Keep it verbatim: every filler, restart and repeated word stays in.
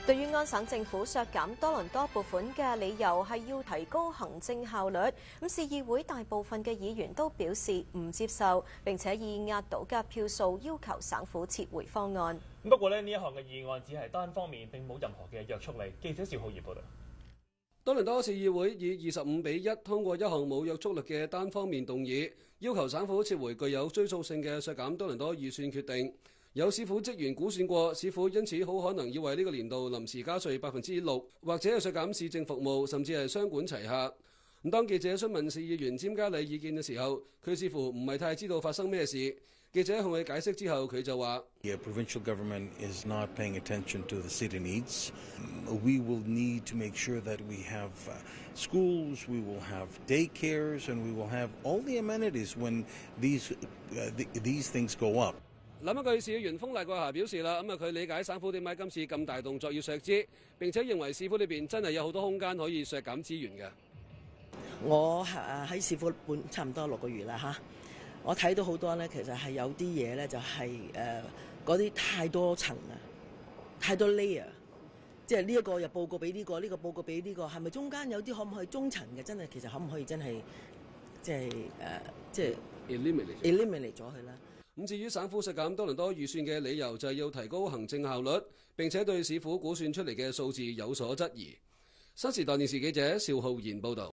對於安省政府削減多倫多撥款嘅理由係要提高行政效率，咁市議會大部分嘅議員都表示唔接受，並且以壓倒嘅票數要求省府撤回方案。 不過咧，呢一項嘅議案只係單方面，並冇任何嘅約束力。記者邵浩然報導。 多倫多市議會以二十五比一通過一項冇約束力嘅單方面動議，要求省府撤回具有追溯性嘅削減多倫多預算決定。有市府職員估算過，市府因此好可能要為呢個年度臨時加稅百分之六，或者係削減市政服務，甚至係雙管齊下。咁當記者詢問市議員詹嘉禮意見嘅時候，佢似乎唔係太知道發生咩事。記者向佢解釋之後，佢就話 ：The provincial government is not paying attention to the city needs. We will need to make sure that we have schools, we will have daycares, and we will have all the amenities when these these things go up. 諗一句，市議員風麗過霞表示啦，咁啊佢理解省府點解今次咁大動作要削資，並且認為市府裏邊真係有好多空間可以削減資源嘅。 我誒喺市府半差唔多六個月啦嚇，我睇到好多咧，其實係有啲嘢咧就係誒嗰啲太多層啊，太多 layer， 即係呢一個又報告俾呢個，呢個報告俾呢個，係咪中間有啲可唔可以中層嘅？真係其實可唔可以真係即係誒即係 eliminate eliminate 咗佢啦？ 咁至於省府削減多倫多預算嘅理由就係要提高行政效率，並且對市府估算出嚟嘅數字有所質疑。新時代電視記者邵浩然報導。